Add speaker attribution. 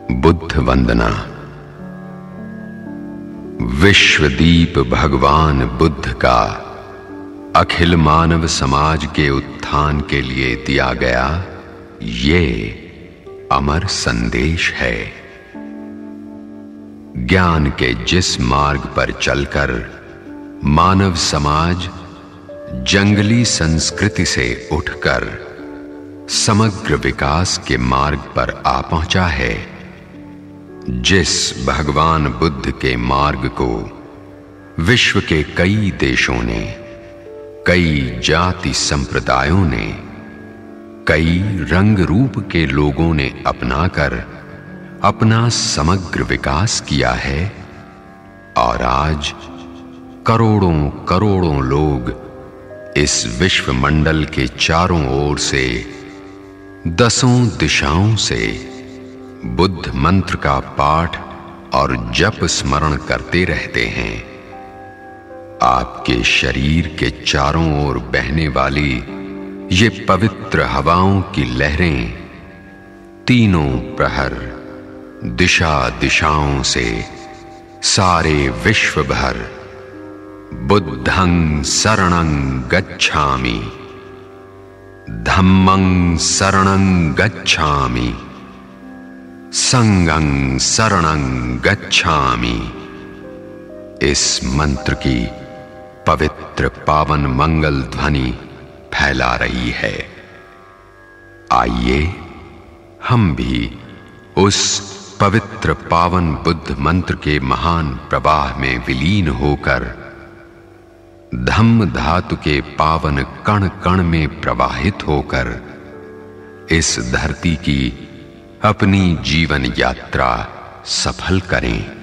Speaker 1: बुद्ध वंदना। विश्वदीप भगवान बुद्ध का अखिल मानव समाज के उत्थान के लिए दिया गया ये अमर संदेश है। ज्ञान के जिस मार्ग पर चलकर मानव समाज जंगली संस्कृति से उठकर समग्र विकास के मार्ग पर आ पहुंचा है, जिस भगवान बुद्ध के मार्ग को विश्व के कई देशों ने, कई जाति संप्रदायों ने, कई रंग रूप के लोगों ने अपनाकर अपना समग्र विकास किया है, और आज करोड़ों करोड़ों लोग इस विश्व मंडल के चारों ओर से, दसों दिशाओं से बुद्ध मंत्र का पाठ और जप स्मरण करते रहते हैं। आपके शरीर के चारों ओर बहने वाली ये पवित्र हवाओं की लहरें तीनों प्रहर दिशा दिशाओं से सारे विश्व भर बुद्धं शरणं गच्छामि, धम्मं शरणं गच्छामि, संघं शरणं गच्छामि इस मंत्र की पवित्र पावन मंगल ध्वनि फैला रही है। आइए हम भी उस पवित्र पावन बुद्ध मंत्र के महान प्रवाह में विलीन होकर धम्म धातु के पावन कण कण में प्रवाहित होकर इस धरती की अपनी जीवन यात्रा सफल करें।